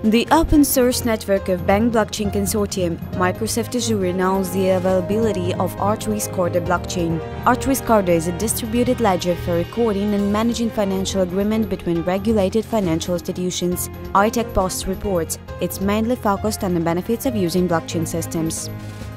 The open-source network of bank blockchain consortium, Microsoft Azure announced the availability of R3’s Corda blockchain. R3’s Corda is a distributed ledger for recording and managing financial agreements between regulated financial institutions. iTech Post reports it's mainly focused on the benefits of using blockchain systems.